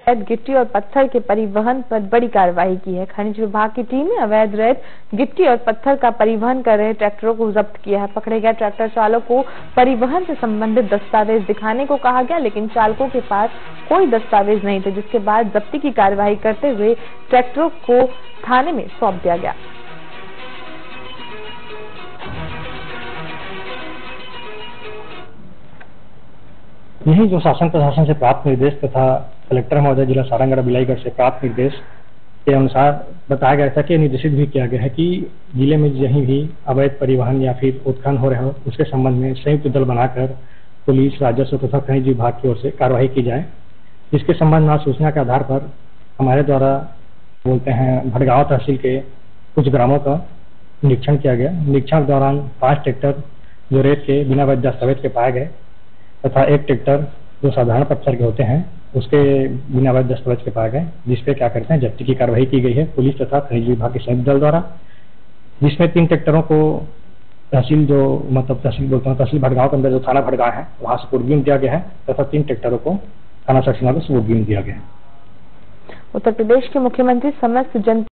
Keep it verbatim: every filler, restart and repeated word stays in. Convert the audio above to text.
अवैध गिट्टी और पत्थर के परिवहन पर बड़ी कार्रवाई की है। खनिज विभाग की टीम ने अवैध रेत गिट्टी और पत्थर का परिवहन कर रहे ट्रैक्टरों को जब्त किया है। पकड़े गए ट्रैक्टर चालक को परिवहन से संबंधित दस्तावेज दिखाने को कहा गया, लेकिन चालकों के पास कोई दस्तावेज नहीं थे, जिसके बाद जब्ती की कार्रवाई करते हुए ट्रैक्टरों को थाने में सौंप दिया गया। यही जो शासन प्रशासन से प्राप्त निर्देश तथा कलेक्टर महोदय जिला सारंगगढ़ बिलाईगढ़ से प्राप्त निर्देश के अनुसार बताया गया था कि निर्देशित भी किया गया है कि जिले में कहीं भी अवैध परिवहन या फिर उत्खनन हो रहे हो उसके संबंध में संयुक्त दल बनाकर पुलिस, राजस्व तथा खनिज विभाग की ओर से कार्रवाई की जाए। जिसके संबंध में सूचना के आधार पर हमारे द्वारा बोलते हैं भटगांव तहसील के कुछ ग्रामों का निरीक्षण किया गया। निरीक्षण के दौरान पांच ट्रैक्टर जो रेत के बिना वैध दस्तावेज के पाए गए तथा एक ट्रैक्टर जो साधारण पत्थर के होते हैं उसके बिना वैध दस्तावेज के पाए गए, जिसपे क्या करते हैं जब्ती की कार्रवाई की गई है पुलिस तथा खनिज विभाग के संयुक्त दल द्वारा, जिसमें तीन ट्रैक्टरों को तहसील जो मतलब तहसील बोलते हैं तहसील भटगांव के अंदर जो थाना भटगांव है वहां से सुपुर्द दिया गया है तथा तीन ट्रैक्टरों को थाना सक्सेना में सुपुर्द दिया गया है। उत्तर प्रदेश के मुख्यमंत्री समस्त जन